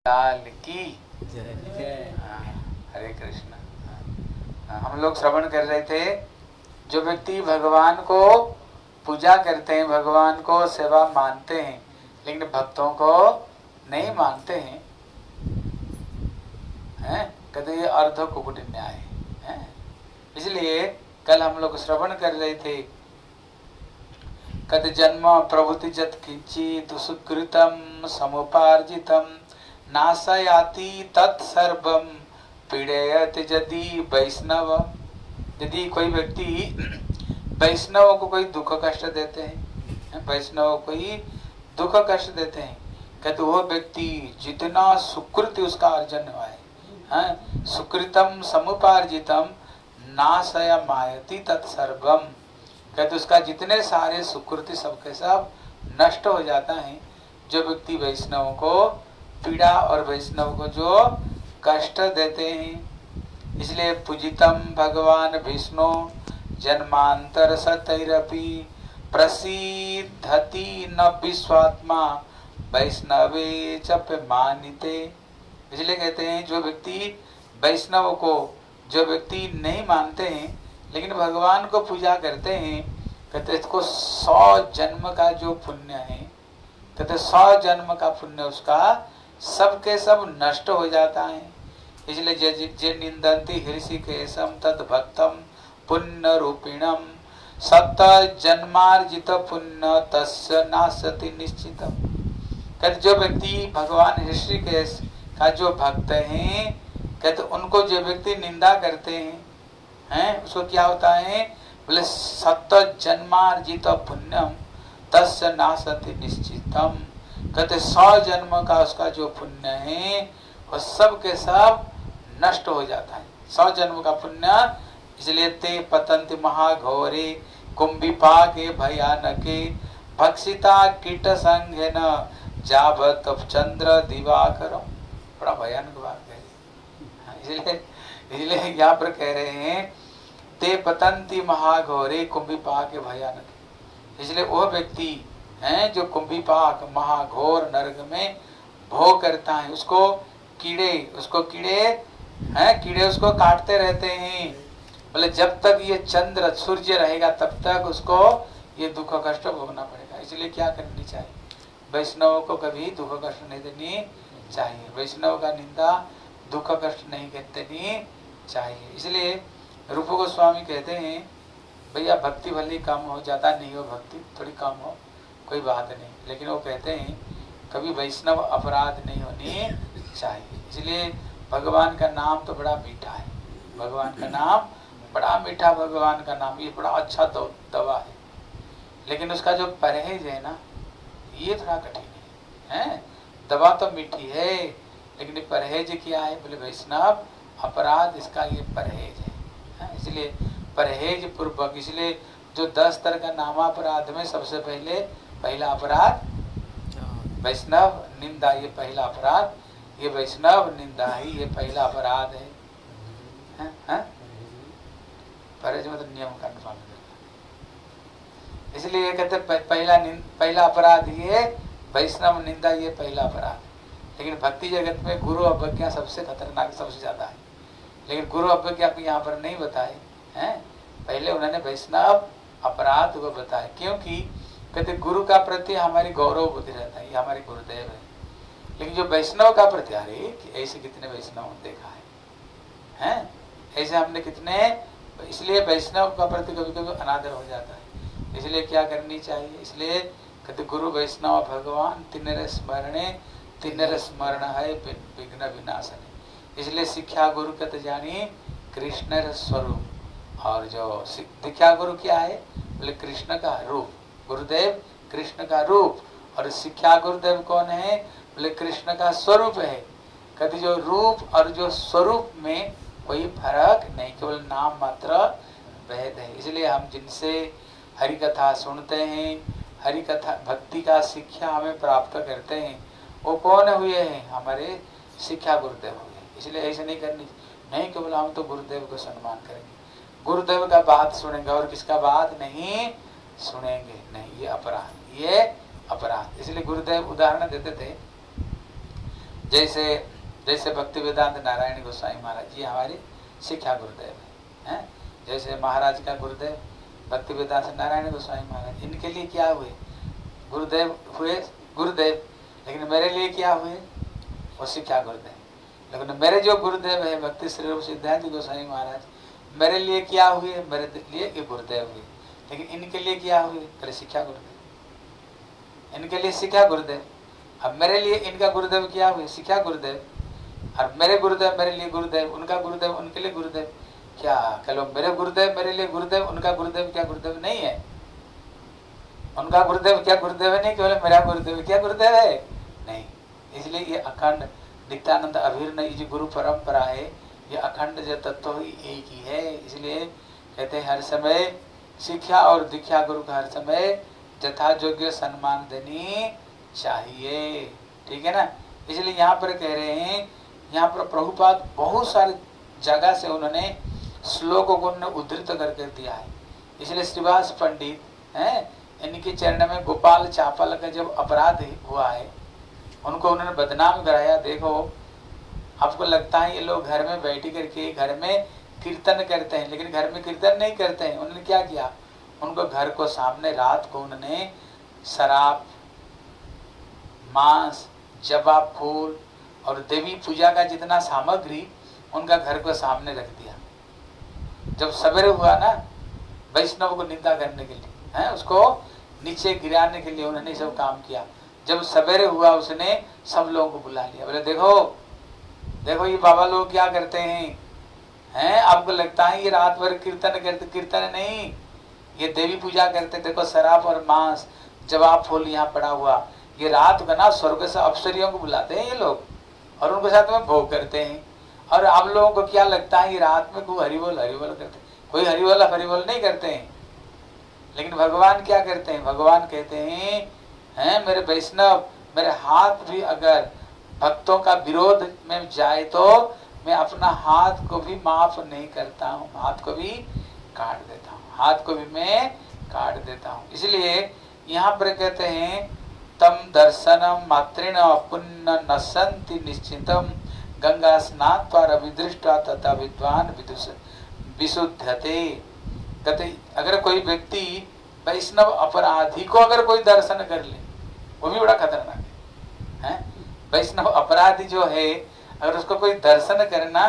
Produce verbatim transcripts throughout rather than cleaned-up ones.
लाल की जय। हरे कृष्ण। हम लोग श्रवण कर रहे थे, जो व्यक्ति भगवान को पूजा करते हैं, भगवान को सेवा मानते हैं, लेकिन भक्तों को नहीं मानते हैं, हैं? कहते ये अर्ध कुकुट न्याय है। इसलिए कल हम लोग श्रवण कर रहे थे, कद जन्म प्रभुति जत किंचित सुकृतम समुपार्जितम नाशयाति तत्सर्वम पीड़यत यदि वैष्णव। यदि कोई व्यक्ति वैष्णव को कोई दुख कष्ट देते हैं, वैष्णव को ही दुख कष्ट देते हैं, कहते वो व्यक्ति जितना सुकृत उसका अर्जन हुआ है, सुकृतम समुपार्जितम नाशयमायति तत्सर्वम, कहते उसका जितने सारे सुकृति सबके सब नष्ट हो जाता है। जो व्यक्ति वैष्णव को पीड़ा और वैष्णव को जो कष्ट देते हैं, इसलिए पूजितम भगवान विष्णु जन्मांतर सतैरपि प्रसिद्धति न विश्वात्मा वैष्णवे च मानिते। इसलिए कहते हैं जो व्यक्ति वैष्णव को, जो व्यक्ति नहीं मानते हैं लेकिन भगवान को पूजा करते हैं, कहते इसको सौ जन्म का जो पुण्य है, कहते सौ जन्म का पुण्य उसका सबके सब नष्ट हो जाता है। इसलिए जे जे निंदन्ति हृषिकेशम तद भक्तम पुण्य रूपिणम सत जन्मार्जित पुण्य तस्य नाशति निश्चितम। कहते जो व्यक्ति भगवान ऋषिकेश का जो भक्त हैं, कहते उनको जो व्यक्ति निंदा करते हैं, हैं उसको क्या होता है, बोले सत जन्मार्जित पुण्यम तस्य नाशति निश्चितम। कहते सौ जन्म का उसका जो पुण्य है वो सब के सब नष्ट हो जाता है, सौ जन्म का पुण्य। इसलिए ते पतंति महाघोरे कुंभिपाके भयानके भक्षिता कीट संघेन जावत चंद्र दिवाकरम। बड़ा भयानक बात है। इसलिए इसलिए यहाँ पर कह रहे हैं ते पतंति महाघोरे कुंभिपाके भयानके। इसलिए वो व्यक्ति हैं जो कुंभिपाक महाघोर नरक में भोग करता है, उसको कीड़े उसको कीड़े हैं कीड़े उसको काटते रहते हैं। बोले जब तक ये चंद्र सूर्य रहेगा तब तक उसको ये दुख कष्ट भोगना पड़ेगा। इसलिए क्या करनी चाहिए, वैष्णव को कभी दुख कष्ट नहीं देनी चाहिए, वैष्णव का निंदा दुख कष्ट नहीं देनी चाहिए। इसलिए रूप गोस्वामी कहते हैं भैया भक्ति भले कम हो, ज्यादा नहीं हो, भक्ति थोड़ी कम हो कोई बात नहीं, लेकिन वो कहते हैं कभी वैष्णव अपराध नहीं होनी चाहिए। इसलिए भगवान का नाम तो बड़ा मीठा है, भगवान का नाम बड़ा मीठा, भगवान का नाम ये बड़ा अच्छा दवा है, लेकिन उसका जो परहेज है ना ये थोड़ा कठिन है, है? दवा तो मीठी है लेकिन परहेज क्या है, बोले वैष्णव अपराध इसका ये परहेज है, है? इसलिए परहेज पूर्वक। इसलिए जो दस तरह का नामापराध में सबसे पहले पहला अपराध वैष्णव निंदा, ये पहला अपराध, ये वैष्णव निंदा ही ये पहला अपराध है, है? है? परहेज मतलब नियम का पालन करना। इसलिए कहते पहला पहला अपराध ये वैष्णव निंदा, ये पहला अपराध। लेकिन भक्ति जगत में गुरु अवज्ञा सबसे खतरनाक, सबसे ज्यादा है, लेकिन गुरु अवज्ञा को यहाँ पर नहीं बताए हैं, पहले उन्होंने वैष्णव अपराध को बताया, क्योंकि कहते गुरु का प्रति हमारी गौरव बुद्धि रहता है, ये हमारे गुरुदेव है। लेकिन जो वैष्णव का प्रति, अरे ऐसे कितने वैष्णव देखा है, हैं? ऐसे हमने कितने, इसलिए वैष्णव का प्रति कभी कभी अनादर हो जाता है। इसलिए क्या करनी चाहिए, इसलिए कहते गुरु वैष्णव भगवान तिन्नर स्मरणे तिन्नर स्मरण है विघ्न विनाशने। इसलिए शिक्षा गुरु कहते जानी कृष्ण स्वरूप, और जो दीक्षा गुरु क्या है, बोले कृष्ण का रूप, गुरुदेव कृष्ण का रूप, और शिक्षा गुरुदेव कौन है, बोले कृष्ण का स्वरूप है। कहते जो रूप और जो स्वरूप में कोई फर्क नहीं, केवल नाम मात्र भेद है। इसलिए हम जिनसे हरि कथा सुनते हैं, हरि कथा भक्ति का शिक्षा हमें प्राप्त करते हैं, वो कौन हुए हैं, हमारे शिक्षा गुरुदेव हुए। इसलिए ऐसे नहीं करनी, नहीं केवल हम तो गुरुदेव को सम्मान करेंगे, गुरुदेव का बात सुनेंगे और किसका बात नहीं सुनेंगे, नहीं, ये अपराध, ये अपराध। इसलिए गुरुदेव उदाहरण देते थे, जैसे जैसे भक्ति वेदांत नारायण गोस्वामी महाराज जी हमारे शिक्षा गुरुदेव है, हैं? जैसे महाराज का गुरुदेव भक्ति वेदांत नारायण गोस्वामी महाराज, इनके लिए क्या हुए? गुरुदेव हुए गुरुदेव, लेकिन मेरे लिए क्या हुए? वो शिक्षा गुरुदेव। लेकिन मेरे जो गुरुदेव है भक्ति श्री रूप सिद्धांत गोस्वामी महाराज, मेरे लिए क्या हुए? मेरे लिए ये गुरुदेव हुए। लेकिन इनके लिए क्या हुए? पहले शिक्षा गुरुदेव, इनके लिए शिक्षा गुरुदेव। अब मेरे लिए इनका गुरुदेव क्या हुए? शिक्षा गुरुदेव। और मेरे गुरुदेव मेरे लिए गुरुदेव, उनका गुरुदेव उनके लिए गुरुदेव। क्या कलो मेरे गुरुदेव मेरे लिए गुरुदेव, उनका गुरुदेव क्या गुरुदेव नहीं है? उनका गुरुदेव क्या गुरुदेव है? नहीं, केवल मेरा गुरुदेव क्या गुरुदेव है? नहीं। इसलिए ये अखंड नित्यानंद अभिन्न जो गुरु परंपरा है, ये अखंड जो तत्व एक ही है। इसलिए कहते हैं हर समय शिक्षा और दीक्षा गुरु का हर समय यथा योग्य सम्मान देनी चाहिए। ठीक है ना? इसलिए यहाँ पर कह रहे हैं, यहाँ पर प्रभुपाद बहुत सारे जगह से उन्होंने श्लोकों को उन्होंने उद्धृत करके दिया है। इसलिए श्रीवास पंडित हैं, इनके चरण में गोपाल चापल का जब अपराध हुआ है, उनको उन्होंने बदनाम कराया। देखो, आपको लगता है ये लोग घर में बैठ करके घर में कीर्तन करते हैं, लेकिन घर में कीर्तन नहीं करते हैं। उन्होंने क्या किया? उनको घर को सामने रात को उन्होंने शराब, मांस, जवाब फूल और देवी पूजा का जितना सामग्री उनका घर को सामने रख दिया। जब सवेरे हुआ ना, वैष्णव को निंदा करने के लिए है, उसको नीचे गिराने के लिए उन्होंने सब काम किया। जब सवेरे हुआ उसने सब लोगों को बुला लिया, बोले देखो देखो ये बाबा लोग क्या करते हैं, हैं? आपको लगता है ये रात भर कीर्तन करते? कीर्तन नहीं, ये देवी पूजा करते। देखो शराब और मांस, जवाब फूल यहाँ पड़ा हुआ। ये रात को ना स्वर्ग से अप्सरियों को बुलाते हैं ये लोग और उनके साथ में भोग करते हैं। और आप लोगों को क्या लगता है ये रात में कोई हरिबोल हरिबोल करते? कोई हरिबोल हरिबोल नहीं करते हैं। लेकिन भगवान क्या करते हैं? भगवान कहते हैं, हैं मेरे वैष्णव, मेरे हाथ भी अगर भक्तों का विरोध में जाए तो मैं अपना हाथ को भी माफ नहीं करता हूँ, हाथ को भी काट देता हूँ, हाथ को भी मैं काट देता हूँ। इसलिए यहाँ पर कहते हैं, तम दर्शनम मात्रेण पुण्य नसंति निश्चितम गंगा स्नात्वा रविदृष्टा तथा विद्वान विशुद्धते। कहते अगर कोई व्यक्ति वैष्णव अपराधी को अगर कोई दर्शन कर ले, वो भी बड़ा खतरनाक है, है? वैष्णव अपराधी जो है अगर उसको कोई दर्शन करना,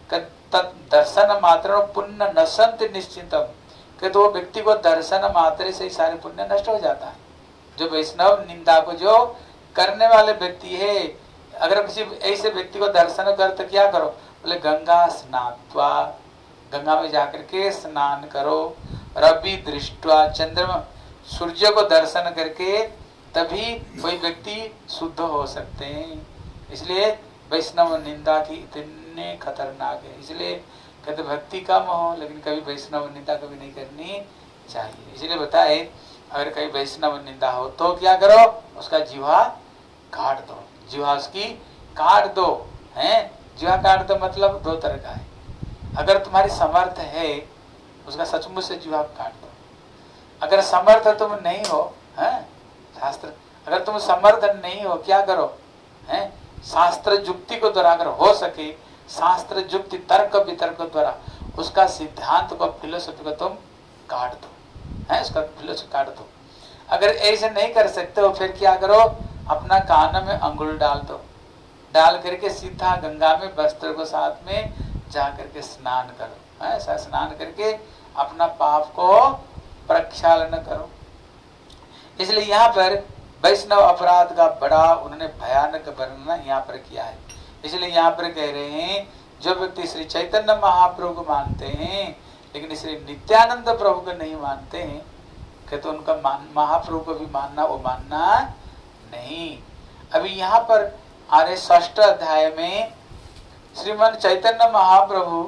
दर्शन मात्र पुण्य नशंत निश्चितम, कि तो वो व्यक्ति को दर्शन मात्र से ही सारे पुण्य नष्ट हो जाता है। जो वैष्णव निंदा को जो करने वाले व्यक्ति है, अगर किसी ऐसे व्यक्ति को दर्शन कर तो क्या करो? बोले गंगा स्नात्वा, गंगा में जाकर के स्नान करो, रवि दृष्टवा, चंद्रमा सूर्य को दर्शन करके तभी कोई व्यक्ति शुद्ध हो सकते हैं। इसलिए वैष्णव निंदा की इतने खतरनाक है। इसलिए कहते भक्ति कम हो, लेकिन कभी वैष्णव निंदा कभी नहीं करनी चाहिए। इसलिए बताए अगर कहीं वैष्णव निंदा हो तो क्या करो? उसका जीवा काट दो, जीवा उसकी काट दो, हैं? जीवा काट दो मतलब दो तरह का है। अगर तुम्हारी समर्थ है उसका सचमुच से जीवा काट दो। अगर समर्थ तुम नहीं हो, हैं? शास्त्र अगर तुम समर्थ नहीं हो, क्या करो? हैं? शास्त्र युक्ति को द्वारा अगर हो सके, शास्त्र युक्ति तर्क वितर्क द्वारा उसका सिद्धांत को, फिलोसफी को तुम काट दो, है? उसका फिलोसफी काट दो। अगर ऐसे नहीं कर सकते हो, फिर क्या करो? अपना कान में अंगुल डाल दो, डाल करके सीधा गंगा में वस्त्र को साथ में जा करके स्नान करो, है? ऐसा स्नान करके अपना पाप को प्रक्षालन करो। इसलिए यहाँ पर वैष्णव अपराध का बड़ा उन्होंने भयानक वर्णन यहाँ पर किया है। इसलिए यहाँ पर कह रहे हैं, जो व्यक्ति श्री चैतन्य महाप्रभु को मानते हैं लेकिन श्री नित्यानंद प्रभु को नहीं मानते हैं, कहते तो उनका मान महाप्रभु को भी मानना वो मानना नहीं। अभी यहाँ पर आ रहे षष्ठ अध्याय में श्रीमन चैतन्य महाप्रभु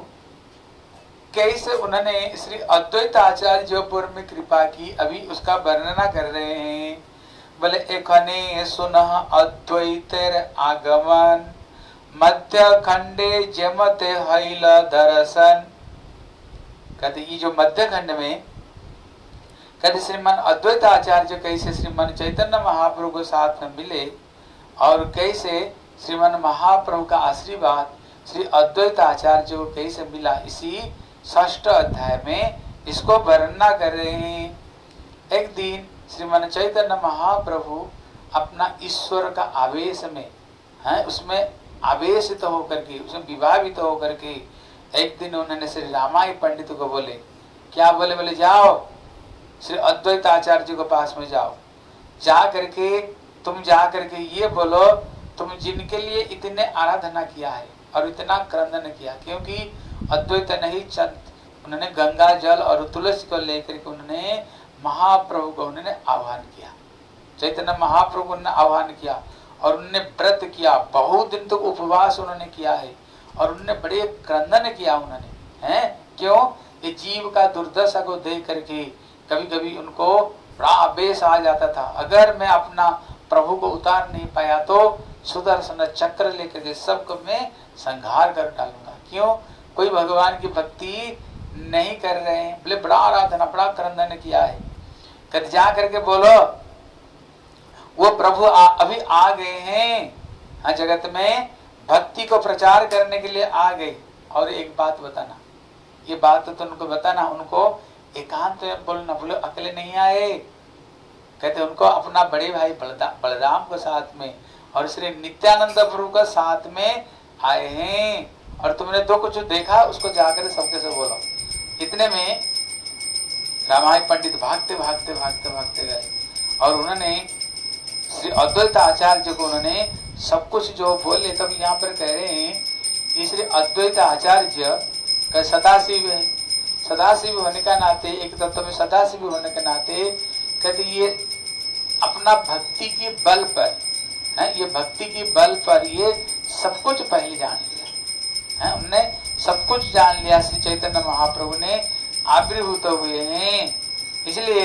कैसे उन्होंने श्री अद्वैत आचार्य जो पूर्व में कृपा की, अभी उसका वर्णना कर रहे हैं। बोले एखने सुनः अद्वैतेर आगमन मध्य खंडे जमते हैल दर्शन। कहते ये जो मध्य खंड में कहते श्रीमन अद्वैत आचार्य कैसे श्रीमन चैतन्य महाप्रभु को साथ में मिले और कैसे श्रीमन महाप्रभु का आशीर्वाद श्री अद्वैत आचार्य को कैसे मिला, इसी षष्ठ अध्याय में इसको वर्णना कर रहे हैं। एक दिन श्रीमन चैतन्य महाप्रभु अपना ईश्वर का आवेश में है, उसमें आवेशित होकर के, उसमें विभावित होकर के एक दिन उन्होंने श्री रामाई पंडित को बोले, क्या बोले, बोले जाओ श्री अद्वैत आचार्य के पास में जाओ, जा करके तुम जा करके ये बोलो तुम जिनके लिए इतने आराधना किया है और इतना क्रंदन किया, क्योंकि अद्वैत नहीं चंद उन्होंने गंगा जल और तुलसी को लेकर के उन्होंने महाप्रभु को उन्होंने आह्वान किया, चैतन्य महाप्रभु को उन्होंने आह्वान किया और उन्होंने व्रत किया, बहुत दिन तक उपवास उन्होंने किया है और उन्होंने बड़े क्रंदन किया उन्होंने, हैं क्यों, ये जीव का दुर्दशा को देख करके कभी कभी उनको बड़ा आवेश आ जाता था, अगर मैं अपना प्रभु को उतार नहीं पाया तो सुदर्शन चक्र लेकर के सबको मैं संहार कर डालूंगा। क्यों, कोई भगवान की भक्ति नहीं कर रहे हैं, बोले बड़ा आराधना बड़ा क्रंदन किया है, कर जा करके बोलो वो प्रभु आ, अभी आ गए हैं, हाँ जगत में भक्ति को प्रचार करने के लिए आ गए। और एक बात बताना, ये बात तो उनको बताना, उनको एकांत में बोलना, बोले अकेले नहीं आए, कहते उनको अपना बड़े भाई बलदा, बलराम को साथ में और श्री नित्यानंद प्रभु का साथ में आए हैं, और तुमने दो कुछ देखा उसको जाकर सबके से बोलो। इतने में रामायण पंडित भागते भागते भागते भागते गए और उन्होंने श्री अद्वैत आचार्य को उन्होंने सब कुछ जो बोले, तब यहाँ पर कह रहे हैं कि श्री अद्वैत आचार्य का सदाशिव है, सदाशिव होने का नाते, एक तत्व में सदाशिव होने के नाते कहते ये अपना भक्ति के बल पर है, ये भक्ति के बल पर ये सब कुछ पहले जान लिया है, उनने सब कुछ जान लिया, श्री चैतन्य महाप्रभु ने आविर्भूत हुए हैं। इसलिए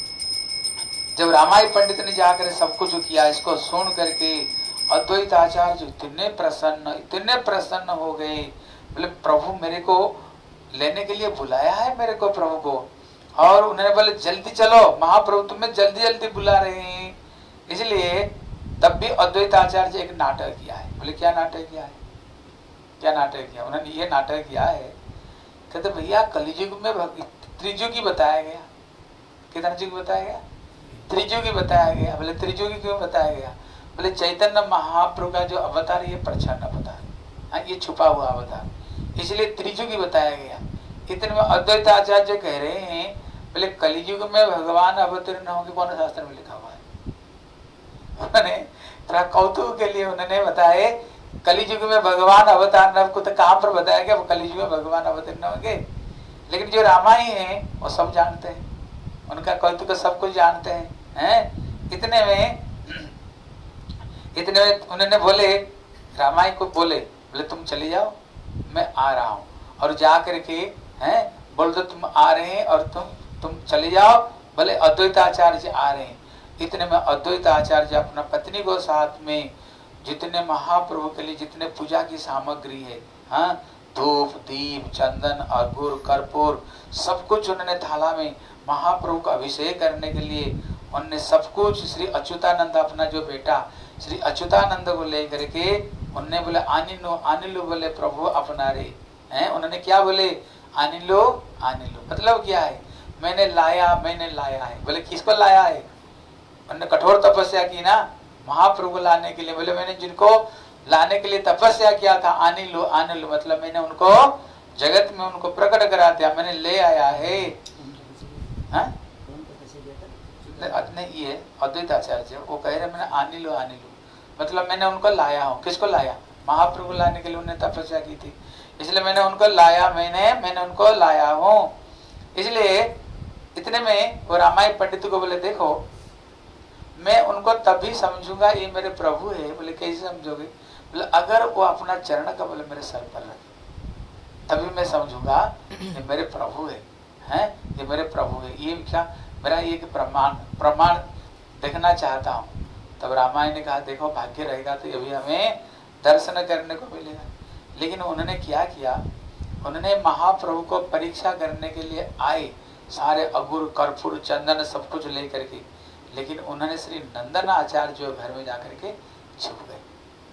जब रामायण पंडित ने जाकर सब कुछ किया, इसको सुन करके अद्वैत आचार्य इतने प्रसन्न इतने प्रसन्न हो गए, बोले प्रभु मेरे को लेने के लिए बुलाया है मेरे को प्रभु को, और उन्होंने बोले जल्दी चलो, महाप्रभु तुम्हें जल्दी जल्दी बुला रहे हैं। इसलिए तब भी अद्वैत आचार्य एक नाटक किया है। बोले क्या नाटक किया है, क्या नाटक किया, उन्होंने ये नाटक किया है, कहते भैया कलियुग में त्रिजुगी बताया गया, कितना युग बताया गया, त्रिजुगी बताया गया। बोले त्रिजुगी क्यों बताया गया, बोले चैतन्य महाप्रभु का जो अवतार ये प्रच्छन्न अवतार, ये छुपा हुआ अवतार, इसलिए त्रिजुगी बताया गया। इतने में अद्वैत आचार्य कह रहे हैं, बोले कलियुग में भगवान अवतीर्ण होंगे, कौन शास्त्र में लिखा हुआ है। उन्होंने थोड़ा कौतुक के लिए उन्होंने बताए कलियुग में भगवान अवतार को तो कहाँ पर बताया गया, वो कलियुग में भगवान अवतीर्ण होंगे, लेकिन जो रामायण है वो सब जानते हैं, उनका कौतुक सब कुछ जानते हैं, हैं? इतने में इतने में उन्होंने बोले रामायण को, बोले बोले तुम चले जाओ मैं आ रहा हूँ, और जा करके हैं बोल दो तुम आ रहे हैं और तुम तुम चले जाओ, बोले अद्वैत आचार्य आ रहे हैं। इतने में अद्वैत आचार्य अपना पत्नी को साथ में जितने महाप्रभु के लिए जितने पूजा की सामग्री है, हाँ धूप दीप चंदन अर्घुर कर्पूर सब कुछ उन्होंने थाला में महाप्रभु का अभिषेक करने के लिए उन्होंने सब कुछ श्री अच्युतानंद अपना जो बेटा श्री अच्युतानंद को लेकर के उन्होंने बोले आनिलो आनिलो, बोले प्रभु अपना रे हैं। उन्होंने क्या बोले आनिलो आनिलो, मतलब क्या है, मैंने लाया मैंने लाया है। बोले किसको लाया है, उन्होंने कठोर तपस्या की ना महाप्रभु को लाने के लिए। बोले मैंने जिनको लाने के लिए तपस्या किया था, आनिलो आनिलो मतलब मैंने उनको जगत में उनको प्रकट करा दिया, मैंने ले आया है। हाँ? नहीं ये अद्वैत आचार्य वो कह रहे मैंने आनिलो आनिलो मतलब मैंने उनको लाया हूँ। किसको लाया, महाप्रभु लाने के लिए उन्होंने तपस्या की थी, इसलिए मैंने उनको लाया, मैंने मैंने उनको लाया हूँ। इसलिए इतने में वो रामायण पंडित को बोले देखो मैं उनको तभी समझूंगा ये मेरे प्रभु है। बोले कैसे समझोगे, बोले अगर वो अपना चरण का बोले मेरे सर पर रखे तभी मैं समझूंगा ये मेरे प्रभु है, हैं ये मेरे प्रभु है। ये क्या मेरा ये प्रमाण प्रमाण देखना चाहता हूँ। तब रामायण ने कहा देखो भाग्य रहेगा तो ये भी हमें दर्शन करने को मिलेगा। लेकिन उन्होंने क्या किया, उन्होंने महाप्रभु को परीक्षा करने के लिए आए, सारे अगुर कर्पूर चंदन सब कुछ लेकर के, लेकिन उन्होंने श्री नंदन आचार्य जो घर में जाकर के छुप गए।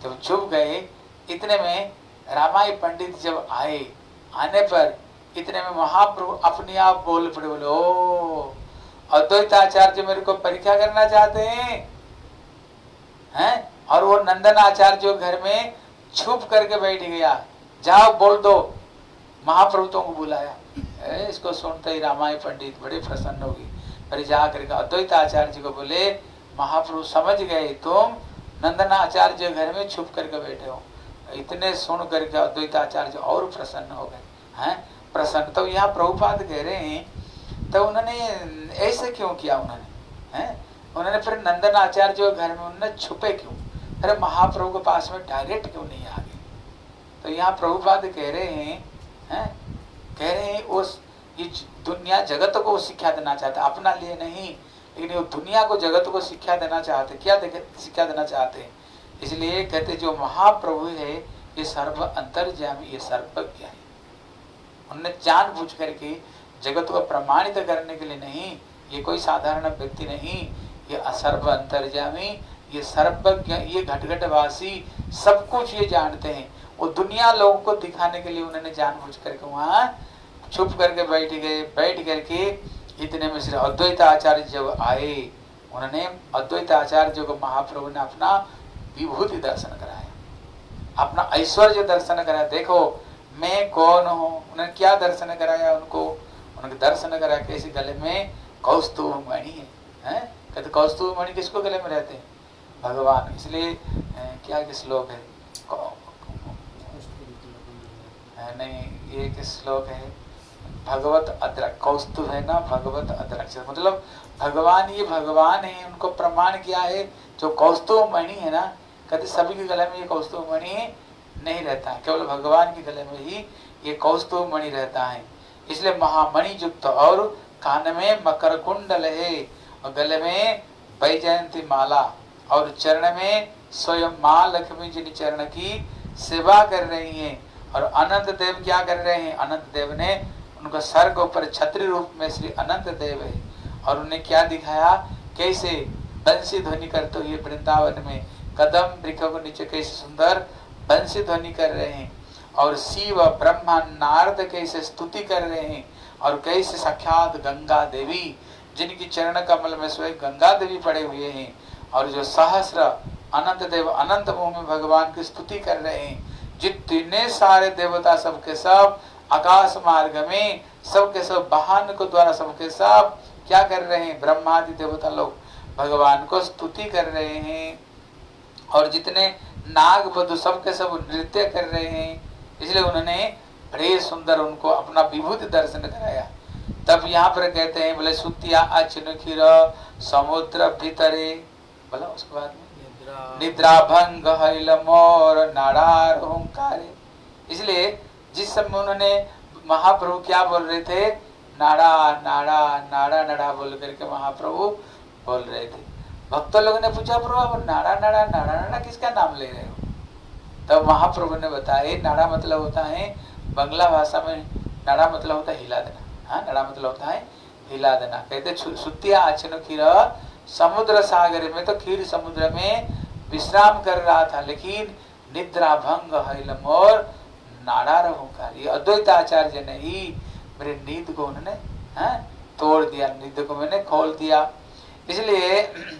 जब चुप गए, इतने में रामाई पंडित जब आए, आने पर इतने में महाप्रभु अपने आप बोल पड़े, बोले ओ अद्वैताचार्य मेरे को परीक्षा करना चाहते हैं हैं? और वो नंदन आचार्य जो घर में छुप करके बैठ गया, जाओ बोल दो, महाप्रभु तुमको बुलाया। ए, इसको सुनते ही रामाई पंडित बड़े प्रसन्न होगी, पर जा करके अद्वैताचार्य जी को बोले महाप्रभु समझ गए तुम नंदन आचार्य घर में छुप करके बैठे हो। इतने सुन करके अद्वैताचार्य और प्रसन्न हो गए हैं, प्रसन्न। तो यहाँ प्रभुपाद कह रहे हैं तो उन्होंने ऐसे क्यों किया, उन्होंने हैं उन्होंने फिर नंदन आचार्य जो घर में उन्होंने छुपे क्यों, अरे महाप्रभु के पास में डायरेक्ट क्यों नहीं आ गए। तो यहाँ प्रभुपाद कह रहे हैं हैं कह रहे हैं उस ये दुनिया जगत को शिक्षा देना चाहते, अपना लिए नहीं, लेकिन वो दुनिया को जगत को शिक्षा देना चाहते। क्या शिक्षा देना चाहते हैं? इसलिए कहते जो महाप्रभु है ये सर्व अंतर्यामी, ये सर्वज्ञ है। उन्होंने जानबूझ करके जगत को प्रमाणित करने के लिए नहीं, ये कोई साधारण व्यक्ति नहीं, ये सर्व अंतर्यामी, ये सर्वज्ञ, ये घटघटवासी, सब कुछ ये जानते हैं। वो दुनिया लोगों को दिखाने के लिए उन्होंने जानबूझ करके वहां छुप करके बैठ गए। बैठ करके इतने में श्री अद्वैत आचार्य जब आए, उन्होंने अद्वैत आचार्य को महाप्रभु ने अपना विभूति दर्शन कराया, अपना ऐश्वर्य दर्शन कराया। देखो मैं कौन हूँ, उन्होंने क्या दर्शन कराया उनको, उनके दर्शन कराया कैसे गले में कौस्तुभ मणि है, हैं? कहते कौस्तुभ मणि किसको गले में रहते हैं? भगवान। इसलिए क्या श्लोक है, नहीं ये किस श्लोक है, भगवत अद्रक कौस्तुभ है ना, भगवत अद्रक, मतलब भगवान, ये भगवान है, उनको प्रमाण किया है। जो कौस्तुभ मणि है ना, कहते सभी के गले में ये कौस्तुभ मणि नहीं रहता है, केवल भगवान के गले में ही ये कौस्तुभ मणि रहता है। इसलिए महामणि युक्त, और कान में मकर कुंडल है, और गले में वैजयंती माला, और चरण में स्वयं माँ लक्ष्मी जी चरण की सेवा कर रही है। और अनंत देव क्या कर रहे हैं? अनंत देव ने उनका सर के ऊपर छत्री रूप में श्री अनंत देव है, और उन्हें क्या दिखाया, कैसे बंसी ध्वनि करते हुए वृंदावन में कदम वृक्ष को नीचे कैसे सुंदर बंसी ध्वनि कर रहे हैं, और शिव ब्रह्मा नारद कैसे स्तुति कर रहे हैं, और कैसे साक्षात गंगा देवी जिनकी चरण कमल में स्वयं गंगा देवी पड़े हुए हैं, और जो सहस्र अनंत देव अनंत मुंह में भगवान की स्तुति कर रहे हैं। जितने सारे देवता सबके सब आकाश मार्ग में सबके सब वाहन को द्वारा सबके सब क्या कर रहे हैं, ब्रह्मादि देवता लोग भगवान को स्तुति कर रहे हैं, और जितने नाग बधु सबके सब नृत्य कर रहे हैं। इसलिए उन्होंने बड़े सुंदर उनको अपना विभूति दर्शन कराया। तब यहाँ पर कहते हैं बोले सुतिया अचिनुखीर समुद्र भीतरे, बोला उसके बाद में निद्रा भंग हईल मोर नाड़ार हुंकारे। इसलिए जिस समय उन्होंने महाप्रभु क्या बोल रहे थे, नाड़ा नाड़ा नाड़ा नाड़ा बोल करके महाप्रभु बोल रहे थे। भक्त लोगों ने पूछा प्रभु आप नाड़ा नाड़ा नाड़ा नाड़ा किसका नाम ले रहे हो? तब महाप्रभु ने बताया नाड़ा मतलब होता है बंगला भाषा में, नाड़ा मतलब होता है हिला देना। हाँ, नाड़ा मतलब होता है हिला देना। कहते सुतिया आचनो खीर, समुद्र सागर में तो खीर समुद्र में विश्राम कर रहा था, लेकिन निद्रा भंग हईल मोर नाड़ा रहूंकार। ये अद्वैत आचार्य ने ही मेरे नींद को उन्होंने हाँ, तोड़ दिया, नींद को मैंने खोल दिया। इसलिए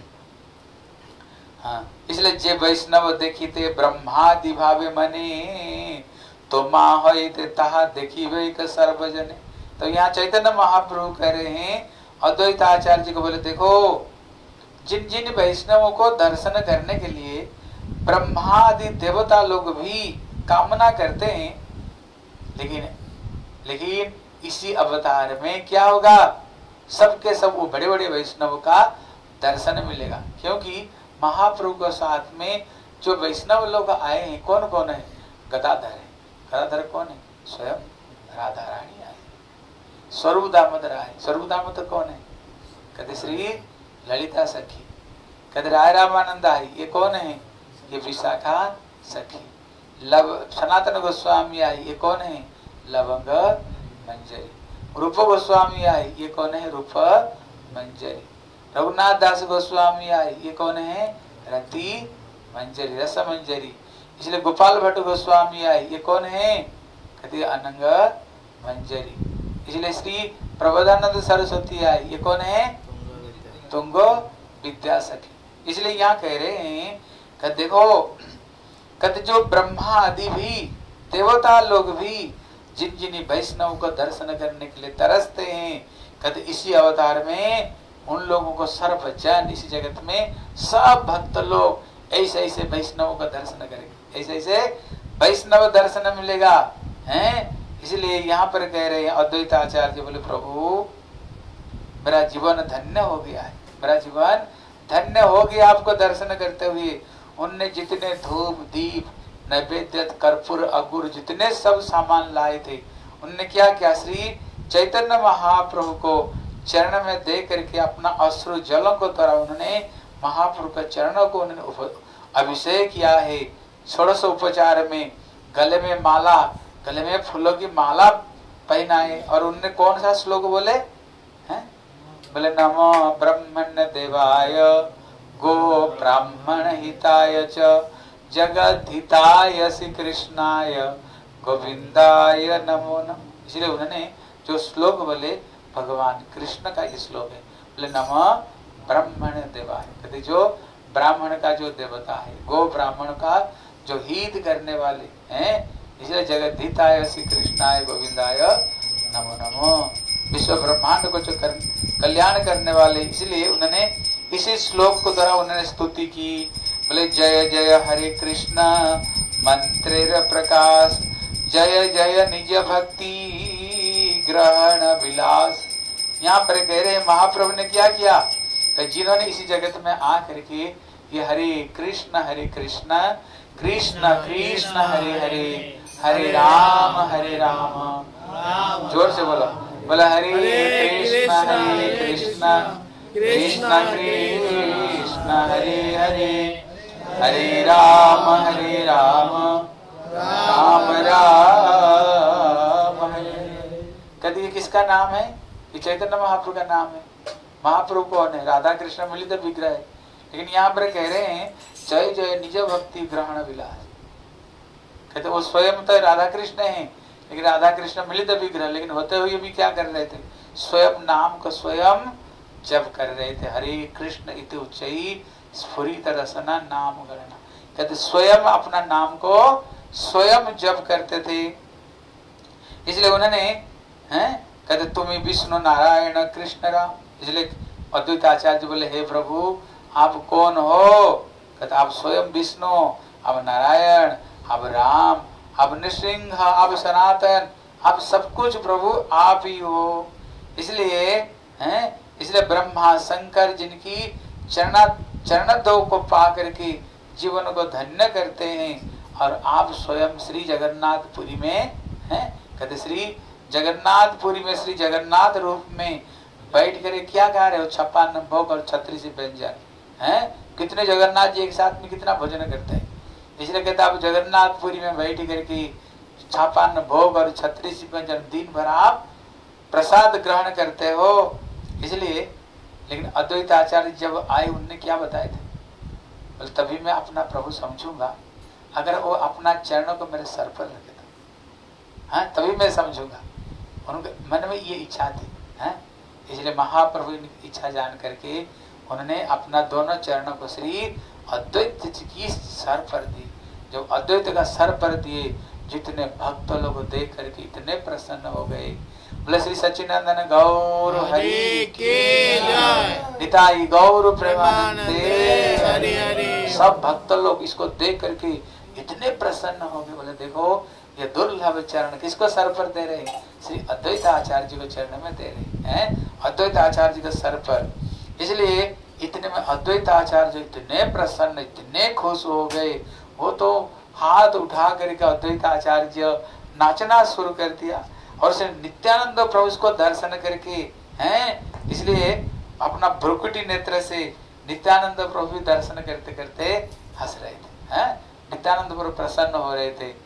हाँ, इसलिए जे वैष्णव देखी थे ब्रह्मादि भावे मने, तो माँ होई थे तहा देखी वे सर्वजने। तो यहाँ चैतन्य महाप्रभु कह रहे हैं अद्वैत आचार्य जी को, बोले देखो जिन जिन वैष्णवों को दर्शन करने के लिए ब्रह्मादि देवता लोग भी कामना करते हैं, लेकिन लेकिन इसी अवतार में क्या होगा, सबके सब वो बड़े बड़े वैष्णव का दर्शन मिलेगा। क्योंकि महाप्रभु के साथ में जो वैष्णव लोग आए हैं कौन कौन है? गदाधर है। गदाधर कौन है? स्वयं राधा रानी आए। स्वरूप दामोदर आए। स्वरूप दामोदर कौन है? कहते श्री ललिता सखी। कहते राय रामानंद आई, ये कौन है? ये विशाखा सखी। लव सनातन गोस्वामी आई, ये कौन है? लवंग मंजरी। रूप गोस्वामी आई, ये कौन है? रूप मंजरी। रघुनाथ दास गोस्वामी आई, ये कौन है? रति मंजरी, रस मंजरी। इसलिए गोपाल भट्ट गोस्वामी आए, ये कौन है? कहते अनंग मंजरी। इसलिए श्री प्रबोधानंद सरस्वती आए, ये कौन है? तुंगो विद्या सखी। इसलिए यहाँ कह रहे हैं कि देखो, कहते जो ब्रह्मा आदि भी, देवता लोग भी जिन जिन वैष्णव को दर्शन करने के लिए तरसते हैं, कहते इसी अवतार में उन लोगों को सर्वजन इसी जगत में सब भक्त लोग ऐसे ऐसे वैष्णव का दर्शन करेंगे, ऐसे ऐसे वैष्णव दर्शन मिलेगा हैं। इसलिए यहाँ पर कह रहे हैं अद्वैत आचार्य बोले प्रभु मेरा जीवन धन्य हो गया है, मेरा जीवन धन्य हो गया आपको दर्शन करते हुए। उनने जितने धूप दीप नैवेद्य कर्पूर अगुर जितने सब सामान लाए थे, उनने क्या क्या श्री चैतन्य महाप्रभु को चरण में दे करके अपना अश्रु जलों को द्वारा उन्होंने महाप्रभु के चरणों को उन्होंने अभिषेक किया है। षोडश उपचार में गले में माला, गले में फूलों की माला पहनाए और उनने कौन सा श्लोक बोले हैं? बोले नमो ब्रह्मण्य देवाय गो ब्राह्मण हिताय च जगद्धिताय श्री कृष्णाय गोविंदाय नमो नमः। इसलिए उन्होंने जो श्लोक बोले भगवान कृष्ण का ये श्लोक है। बोले नमः ब्राह्मण देवाय, कहते जो ब्राह्मण का जो देवता है, गो ब्राह्मण का जो हित करने वाले हैं, इसलिए जगद्धिताय श्री कृष्णाय गोविंदाय नमो नमो, विश्व ब्रह्मांड को जो कर, कल्याण करने वाले, इसलिए उन्होंने इसी श्लोक को द्वारा उन्होंने स्तुति की। बोले जय जय हरे कृष्ण मंत्रेर प्रकाश, जय जय निज भक्ति ग्रहण विलास। यहाँ पर कह रहे महाप्रभु ने क्या किया, जिन्होंने इसी जगत में आ करके ये हरे कृष्ण हरे कृष्ण कृष्ण कृष्ण हरे हरे हरे राम हरे राम, जोर से बोलो, बोला हरे कृष्ण हरे कृष्ण कृष्ण कृष्ण हरे हरे हरे राम हरे राम राम राम हरे। कभी ये किसका नाम है? ये चैतन्य महाप्रभु का नाम है। महाप्रभु कौन है? राधा कृष्ण मिलित विग्रह है। लेकिन यहाँ पर कह रहे हैं जय जय निज भक्ति ग्रहण विलास, कहते वो स्वयं तो राधा कृष्ण है, लेकिन राधा कृष्ण मिलित विग्रह, लेकिन होते हुए भी क्या कर रहे थे? स्वयं नाम को स्वयं जप कर रहे थे। हरे कृष्ण इति उच्चई स्फुरित रसना नाम गणना, कहते स्वयं अपना नाम को स्वयं जप करते थे। इसलिए उन्होंने हैं कहते तुम्हें विष्णु नारायण कृष्ण राम। इसलिए अद्वैत आचार्य बोले हे प्रभु आप कौन हो? कहते आप स्वयं विष्णु, आप नारायण, आप राम, आप नृसिंह, आप सनातन, आप सब कुछ प्रभु आप ही हो। इसलिए हैं इसलिए ब्रह्मा शंकर जिनकी चरणा चरणों को पा करके जीवन को धन्य करते हैं, और आप स्वयं श्री जगन्नाथपुरी में हैं, कहते श्री जगन्नाथपुरी में श्री जगन्नाथ रूप में बैठ कर क्या गा रहे हो? छप्पन भोग और छत्तीस व्यंजन हैं। कितने जगन्नाथ जी एक साथ में कितना भोजन करते हैं? इसलिए कहते आप जगन्नाथपुरी में बैठ करके छप्पन भोग और छत्तीस व्यंजन दिन भर आप प्रसाद ग्रहण करते हो। इसलिए लेकिन अद्वैत आचार्य जब आए उनने क्या बताए थे? बोले तभी मैं अपना प्रभु समझूंगा अगर वो अपना चरणों को मेरे सर पर रखे तो, हाँ तभी मैं समझूंगा। उनके मन में ये इच्छा थी हैं। इसलिए महाप्रभु की इच्छा जान करके उन्होंने अपना दोनों चरणों को श्री अद्वैत की सर पर दी। जब अद्वैत का सर पर दिए, जितने भक्त लोग देख करके इतने प्रसन्न हो गए। बोले श्री सच्चिदानंद गौर हरि की जय, निताई गौर प्रेमानंदे हरि हरि। सब भक्त लोग इसको देख करके इतने प्रसन्न हो गए। बोले देखो ये दुर्लभ चरण किसको सर पर दे रहे हैं? श्री अद्वैत आचार्य जी को चरण में दे रहे हैं, अद्वैत आचार्य जी के सर पर। इसलिए इतने में अद्वैत आचार्य इतने प्रसन्न इतने खुश हो गए, वो तो हाथ उठा करके अद्वैत आचार्य नाचना शुरू कर दिया। और से नित्यानंद प्रभु को दर्शन करके हैं, इसलिए अपना भ्रुकुटी नेत्र से नित्यानंद प्रभु दर्शन करते करते हंस रहे थे हैं। नित्यानंद प्रभु प्रसन्न हो रहे थे।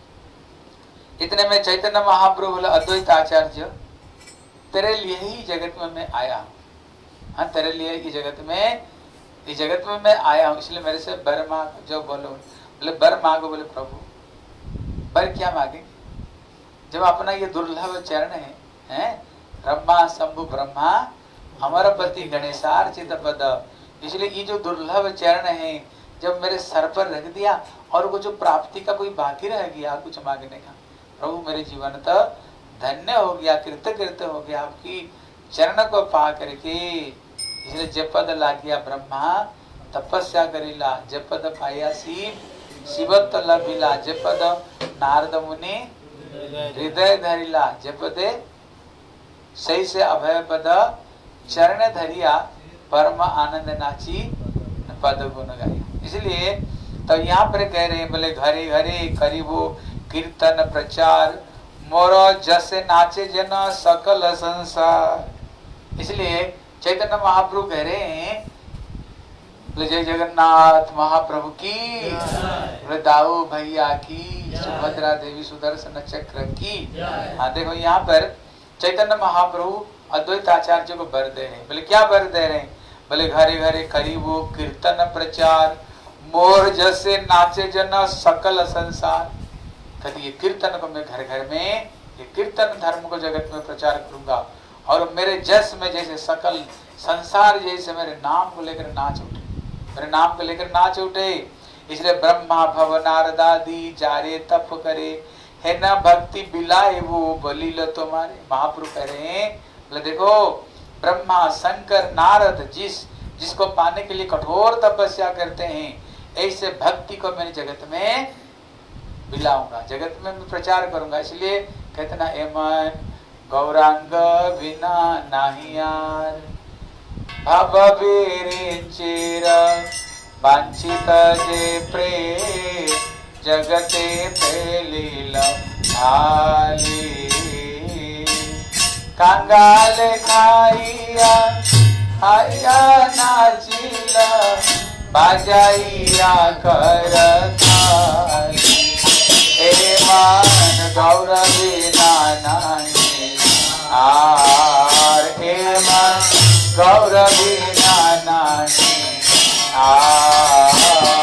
इतने में चैतन्य महाप्रभु बोले अद्वैत आचार्य तेरे लिए ही जगत में मैं आया हूँ, हाँ तेरे लिए इस जगत में इस जगत में मैं आया हूँ, इसलिए मेरे से बर मांग जो बोलो। बोले बर मांगो। बोले प्रभु बर क्या मांगेंगे जब अपना ये दुर्लभ चरण है, हैं? ब्रह्मा शंभु ब्रह्मा अमरपति गणेशार्चित पद। इसलिए ये जो दुर्लभ चरण है जब मेरे सर पर रख दिया और वो जो प्राप्ति का कोई बाकी रह गया कुछ मांगने का, प्रभु मेरे जीवन तो धन्य हो गया, कृतकृत्य हो गया आपकी चरण को पा करके। इसलिए जपद ला गया ब्रह्मा तपस्या करीला, जपद पाया शिव शिवत्व लभिला, जपद नारद मुनि हृदय धरिला, जपदे सही से अभय पद चरण धरिया, परम आनंद नाची पद गुण गाया। इसलिए तो यहाँ पर कह रहे हैं बोले घरे घरे करीबो कीर्तन प्रचार, मोरो जसे नाचे जन सकल संसार। इसलिए चैतन्य महाप्रभु कह रहे हैं बोले जय जगन्नाथ महाप्रभु की, बोले दाऊ भैया की, सुभद्रा देवी सुदर्शन चक्र की। हाँ देखो यहाँ पर चैतन्य महाप्रभु अद्वैत आचार्य को वर दे रहे हैं। बोले क्या वर दे रहे हैं? बोले घरे घरे करीबो कीर्तन प्रचार, मोर जैसे नाचे जन सकल संसार। कहते ये कीर्तन को मैं घर घर में, ये कीर्तन धर्म को जगत में प्रचार करूंगा और मेरे जस में जैसे सकल संसार जैसे मेरे नाम को लेकर नाच उठे, मेरे नाम को लेकर नाच उठे। इसलिए ब्रह्मा भव नारदादि जारे तप करे, है ना भक्ति बिलाए वो बलिल तुम्हारे। महाप्रभु कह रहे हैं बोले देखो ब्रह्मा शंकर नारद जिस जिसको पाने के लिए कठोर तपस्या करते हैं, ऐसे भक्ति को मैंने जगत में बिलाऊंगा, जगत में मैं प्रचार करूंगा। इसलिए कहते ना एमन गौरांग बिना नाहियार, भव बिरिंचिर वांछित जे प्रेम, जगते फैलिल भाली। कंगाल खाइया खाइया नाचिला, बाजाइया कर थाली। ए मान गौरवी नानानी आर, ए मान गौरवी नानानी आर।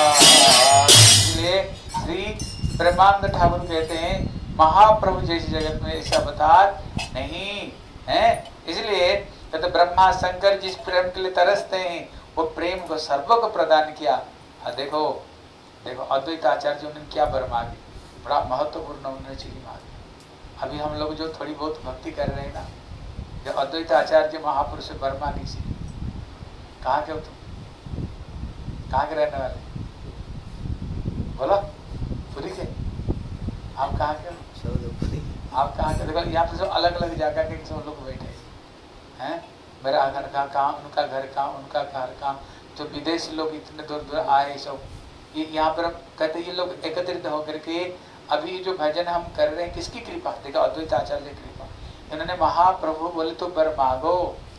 इसलिए श्री ब्रह्मानंद ठाकुर कहते हैं महाप्रभु जैसी जगत में ऐसा अवतार नहीं है। इसलिए कहते ब्रह्मा शंकर जिस प्रेम के लिए तरसते हैं वो प्रेम को सर्व को प्रदान किया। और देखो देखो अद्वैत आचार्य उन्होंने क्या वर मांगी, बड़ा महत्वपूर्ण उन्होंने चीज मांगी। अभी हम लोग जो थोड़ी बहुत भक्ति कर रहे हैं ना, जो अद्वैत आचार्य महापुरुष से वर मांगी सी। कहाँ के हो तुम? कहाँ के रहने वाले? बोलो पुरी के। आप कहाँ के? आप कहाँ के? देखो यहाँ पे सब अलग अलग जगह के सब लोग बैठे हैं। मेरा घर कहाँ कहाँ, उनका घर कहाँ, उनका घर कहाँ। जो विदेशी लोग इतने दूर दूर आए सब, ये यहाँ पर कहते ये लोग एकत्रित होकर के अभी जो भजन हम कर रहे हैं किसकी कृपा? देखो अद्वैत आचार्य की कृपा। इन्होंने महाप्रभु बोले तो वर मांगो,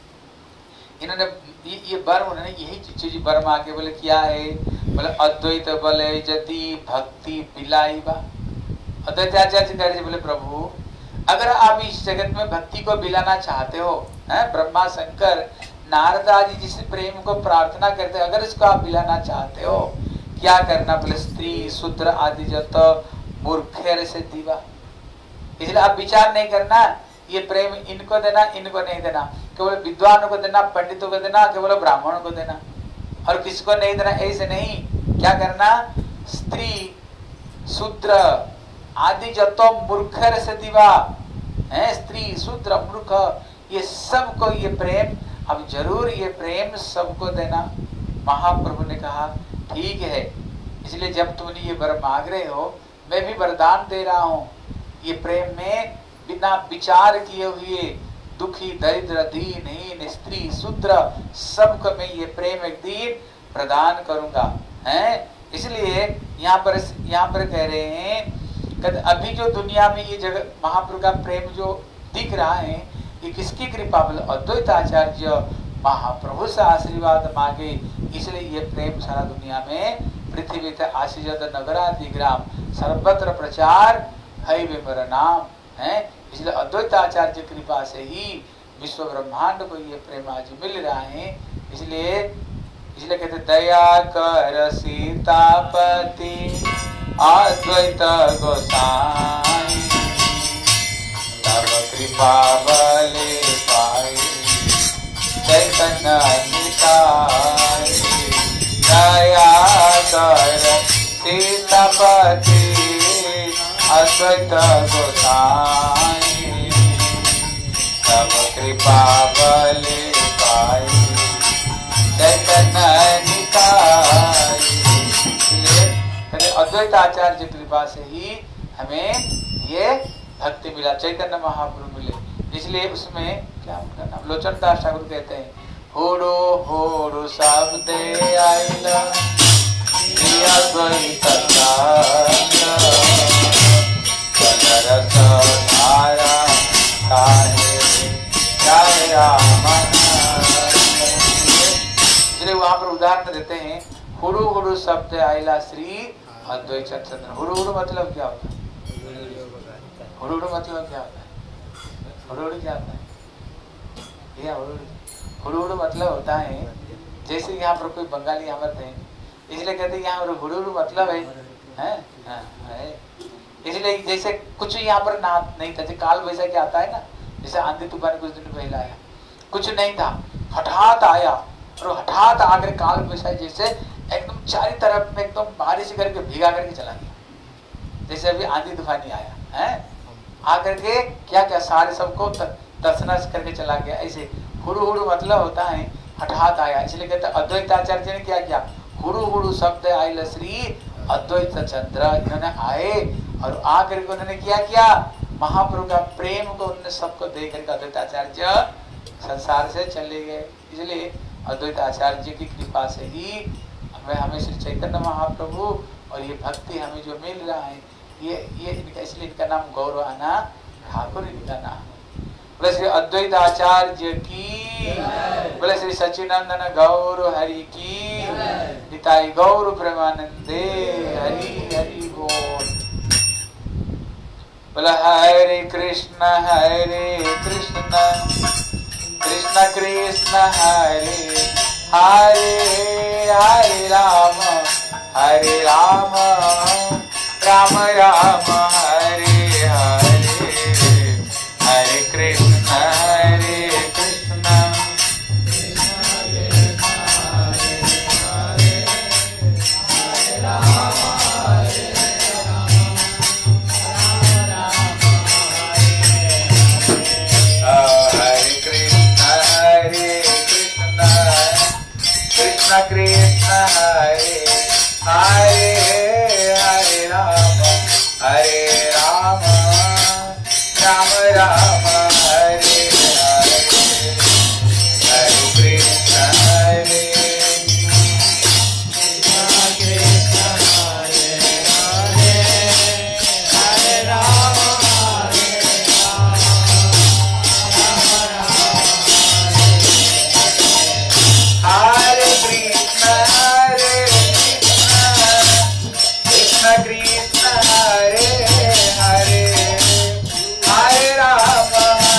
इन्होंने ये, ये वर उन्होंने यही चीज वर मांगे। बोले क्या है? बोले अद्वैत बोले यदि भक्ति बिलाई बा। अद्वैत आचार्य कह रहे बोले प्रभु अगर आप इस जगत में भक्ति को बिलाना चाहते हो, हैं ब्रह्मा शंकर नारद आदि जिस प्रेम को प्रार्थना करते हो, अगर इसको आप बिलाना चाहते हो क्या करना? बोले स्त्री शूद्र आदि जत मूर्खेर से दीवा। इसलिए आप विचार नहीं करना ये प्रेम इनको देना इनको नहीं देना, केवल विद्वानों को देना, पंडितों को देना, केवल ब्राह्मणों को देना और किसको नहीं देना, ऐसे नहीं। क्या करना? स्त्री शूद्र आदि जतो मूर्खर से दीवा है, स्त्री शूद्र मूर्ख ये सबको ये प्रेम, अब जरूर ये प्रेम सबको देना। महाप्रभु ने कहा ठीक है, इसलिए जब तुमने ये वर मांग रहे हो मैं भी वरदान दे रहा हूँ, ये प्रेम में बिना विचार किए हुए दुखी दरिद्र दीनहीन स्त्री शूद्र सबको मैं ये प्रेम एक दिन प्रदान करूंगा है। इसलिए यहाँ पर यहाँ पर कह रहे हैं अभी जो दुनिया में ये जगत महाप्रभु का प्रेम जो दिख रहा है ये किसकी कृपा? बोले अद्वैत आचार्य महाप्रभु से आशीर्वाद मांगे, इसलिए ये प्रेम सारा दुनिया में पृथ्वी थे आशीष नगरादि ग्राम सर्वत्र प्रचार है वे मेरा नाम है। इसलिए अद्वैत आचार्य कृपा से ही विश्व ब्रह्मांड को ये प्रेम आज मिल रहा है। इसलिए इसलिए कहते दया कर सीतापति अद्वैत गोसाई तब कृपा बले पाई चैतन्य निताई दया कर सीतापति अद्वैत गोसाई तब कृपा बले पाई चैतन्य निताई। अद्वैत आचार्य की कृपा से ही हमें ये भक्ति मिला, चैतन्य महाप्रभु मिले। इसलिए उसमें क्या उनका नाम लोचन दास ठाकुर कहते हैं, होड़ो होड़ो शब्द आइला अद्वैत रस धारा काहे जय राम। इसलिए वहां पर उदाहरण देते हैं, हुरु हुरु शब्द आइला श्री अद्वैत चंद्र। हुरु हुरु मतलब क्या होता है? हुरु हुरु मतलब क्या होता है? हुरु हुरु क्या होता है? या हुरु हुरु हुरु मतलब होता है, जैसे यहाँ पर कोई बंगाली हमत है, इसलिए कहते हैं यहाँ हुरु हुरु मतलब है, है? हाँ, है। इसलिए जैसे कुछ यहाँ पर ना नहीं था, जैसे काल वैसाखी आता है ना, जैसे आंधी तूफान कुछ दिन पहले आया, कुछ नहीं था, हठात आया और हठात आकर काल वैसाखी जैसे एकदम चारी तरफ में एकदम बारिश करके भीगा करके चला गया। जैसे अभी आंधी तूफानी आया है, आकर के क्या क्या सारे सबको तसनस करके चला गया। ऐसे हुरु हुरु मतलब होता है हठात आया। इसलिए कहते हैं अद्वैत आचार्य ने क्या किया, हुरु हुरु शब्द आइल श्री अद्वैत चंद्र। इन्होंने आए और आकर के उन्होंने क्या किया, महाप्रभु का प्रेम को उन्होंने सबको देख करके अद्वैत आचार्य संसार से चले गए। इसलिए अद्वैत आचार्य की कृपा से ही हमें हमें श्री चैतन्य महाप्रभु और ये भक्ति हमें जो मिल रहा है, ये ये इनका, इसलिए इनका नाम गौरवाना ठाकुर इनका नाम। बोले श्री अद्वैत आचार्य की, बोले श्री सच्चिदानंद गौर हरि की, निताई गौर प्रेमानंदे हरि हरि बोल। बोले हरे कृष्ण हरे कृष्ण कृष्ण कृष्ण हरे हरे हरे राम हरे राम राम राम हरे हरे हरे कृष्ण हरे कृष्ण कृष्ण हरे हरे हरे राम हरे राम राम राम हरे हरे हरे कृष्ण हरे कृष्ण हरे हरे हरे राम हरे राम हरे कृष्ण हरे कृष्ण कृष्ण हरे हरे हरे राम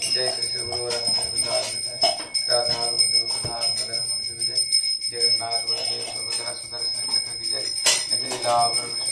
जय श्री श्री गुरु राधा जगन्नाथ बलदेव सुभद्रा सुदर्शन चक्र की जय। लीला